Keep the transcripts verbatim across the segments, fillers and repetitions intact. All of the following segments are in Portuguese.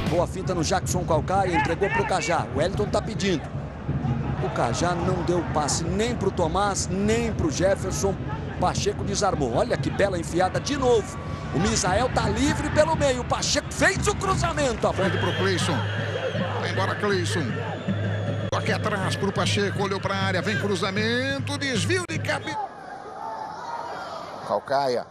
Boa finta no Jackson Calcaia, entregou para o Cajá. O Wellington está pedindo. O Cajá não deu passe nem para o Tomás, nem para o Jefferson. Pacheco desarmou. Olha que bela enfiada de novo. O Misael está livre pelo meio. O Pacheco fez o cruzamento. A frente para o Cleison. Vai embora Cleison. Toque atrás para o Pacheco. Olhou para a área. Vem cruzamento. Desvio de cabeça. Calcaia.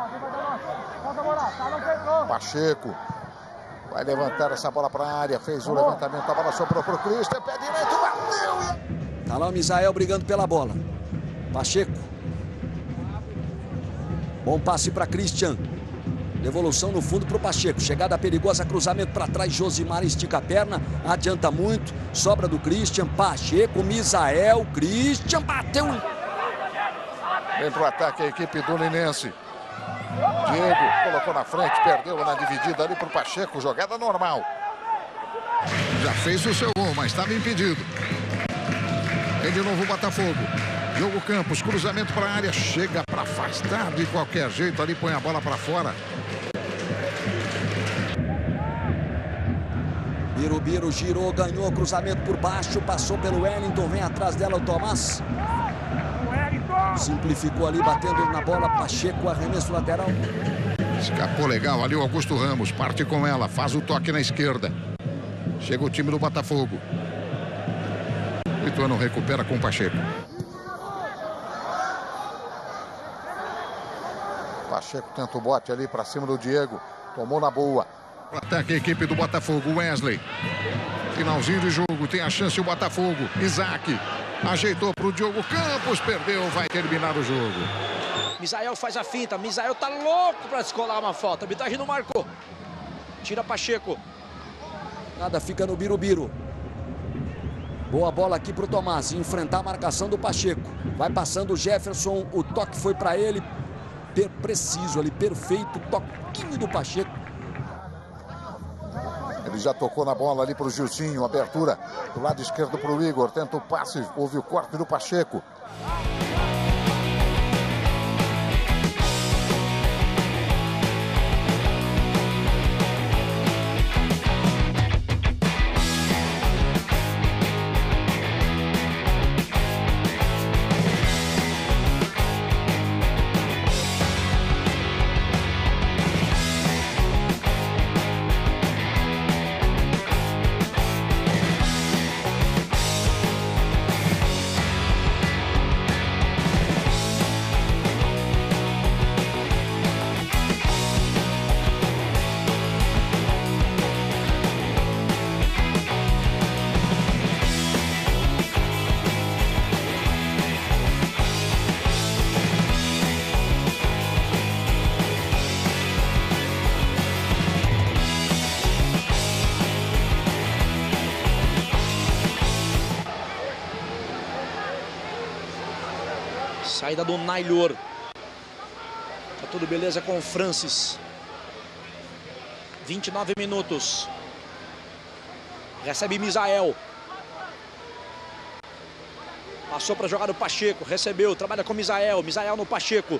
Pacheco. Vai levantar essa bola para a área. Fez o levantamento. A bola sobrou para o Christian. Pé direito. Bateu. Tá lá o Misael brigando pela bola. Pacheco. Bom passe para Christian. Devolução no fundo para o Pacheco. Chegada perigosa, cruzamento para trás. Josimar estica a perna. Adianta muito. Sobra do Christian. Pacheco, Misael. Christian bateu. Vem para o ataque a equipe do Linense. Diego colocou na frente. Perdeu na dividida ali para o Pacheco. Jogada normal. Já fez o seu gol, mas estava impedido. Vem de novo o Botafogo. Diogo Campos, cruzamento para a área, chega para afastar de qualquer jeito, ali põe a bola para fora. Birubiru girou, ganhou, cruzamento por baixo, passou pelo Wellington, vem atrás dela o Tomás. Simplificou ali, batendo na bola, Pacheco, arremesso lateral. Escapou legal ali o Augusto Ramos, parte com ela, faz o toque na esquerda. Chega o time do Botafogo. O Ituano recupera com o Pacheco. Pacheco tenta o bote ali para cima do Diego. Tomou na boa. Ataque a equipe do Botafogo. Wesley. Finalzinho de jogo. Tem a chance o Botafogo. Isaac. Ajeitou para o Diogo Campos. Perdeu. Vai terminar o jogo. Misael faz a finta. Misael tá louco para descolar uma falta. A arbitragem não marcou. Tira Pacheco. Nada, fica no Birubiru. Boa bola aqui para o Tomás. Enfrentar a marcação do Pacheco. Vai passando o Jefferson. O toque foi para ele. Preciso ali, perfeito, toquinho do Pacheco. Ele já tocou na bola ali para o Gilcinho, abertura do lado esquerdo para o Igor, tenta o passe, houve o corte do Pacheco. Saída do Nailor. Tá tudo beleza com o Francis. vinte e nove minutos. Recebe Misael. Passou para jogar o Pacheco. Recebeu, trabalha com Misael. Misael no Pacheco.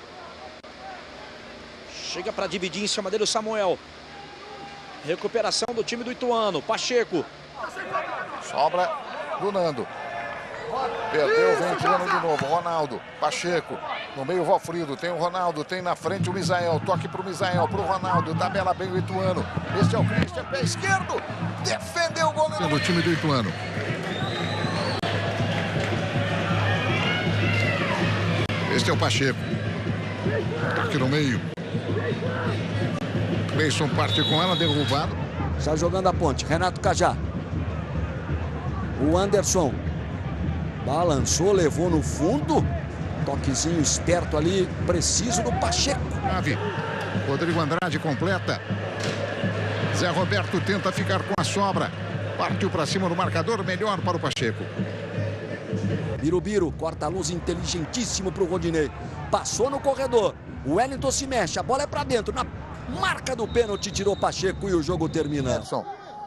Chega para dividir em cima dele o Samuel. Recuperação do time do Ituano. Pacheco. Sobra do Nando. Perdeu, vem tirando de novo. Ronaldo, Pacheco. No meio, Valfrido. Tem o Ronaldo, tem na frente o Misael. Toque para o Misael, para o Ronaldo. Tabela bem o Ituano. Este é o Christian, pé esquerdo. Defendeu o goleiro do time do Ituano. Este é o Pacheco. Toque no meio. Cleison parte com ela, derrubado. Já jogando a ponte. Renato Cajá. O Anderson. Balançou, levou no fundo. Toquezinho esperto ali, preciso do Pacheco. Nave. Rodrigo Andrade completa. Zé Roberto tenta ficar com a sobra. Partiu para cima do marcador, melhor para o Pacheco. Birubiru, corta a luz, inteligentíssimo para o Rodinei. Passou no corredor. O Wellington se mexe, a bola é para dentro. Na marca do pênalti, tirou Pacheco e o jogo termina. Edson.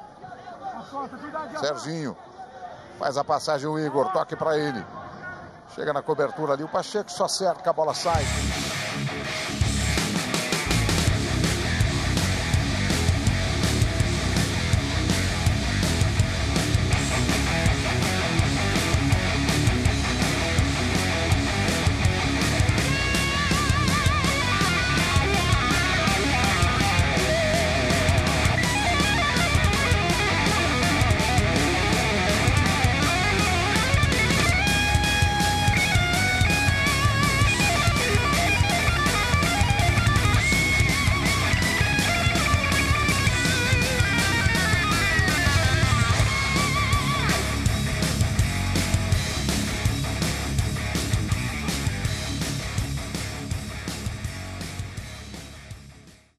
Serginho. Faz a passagem o Igor, toque para ele. Chega na cobertura ali, o Pacheco só cerca, a bola sai.